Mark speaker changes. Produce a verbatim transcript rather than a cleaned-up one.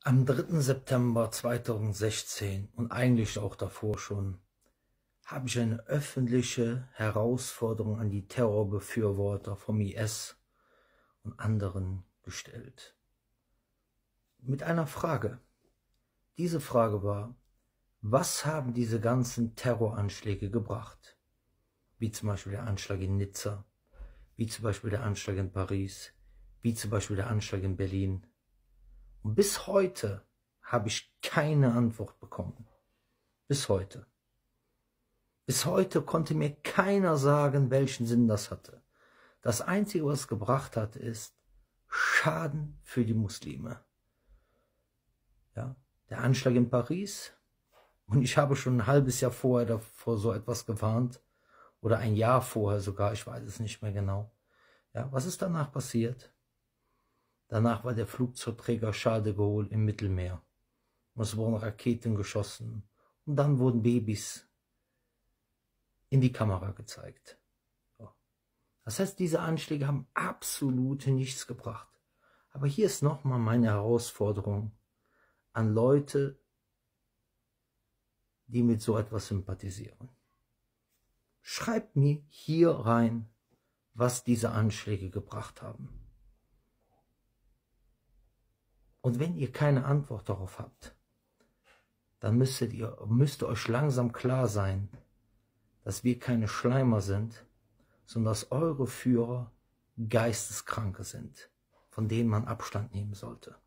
Speaker 1: Am dritten September zweitausendsechzehn und eigentlich auch davor schon habe ich eine öffentliche Herausforderung an die Terrorbefürworter vom I S und anderen gestellt. Mit einer Frage. Diese Frage war: Was haben diese ganzen Terroranschläge gebracht? Wie zum Beispiel der Anschlag in Nizza, wie zum Beispiel der Anschlag in Paris, wie zum Beispiel der Anschlag in Berlin. Und bis heute habe ich keine Antwort bekommen. Bis heute. Bis heute konnte mir keiner sagen, welchen Sinn das hatte. Das Einzige, was es gebracht hat, ist Schaden für die Muslime. Ja, der Anschlag in Paris, und ich habe schon ein halbes Jahr vorher davor so etwas gewarnt, oder ein Jahr vorher sogar, ich weiß es nicht mehr genau. Ja, was ist danach passiert? Danach war der Flugzeugträger Charles de Gaulle im Mittelmeer. Und es wurden Raketen geschossen. Und dann wurden Babys in die Kamera gezeigt. So. Das heißt, diese Anschläge haben absolut nichts gebracht. Aber hier ist nochmal meine Herausforderung an Leute, die mit so etwas sympathisieren. Schreibt mir hier rein, was diese Anschläge gebracht haben. Und wenn ihr keine Antwort darauf habt, dann müsstet ihr, müsst euch langsam klar sein, dass wir keine Schleimer sind, sondern dass eure Führer Geisteskranke sind, von denen man Abstand nehmen sollte.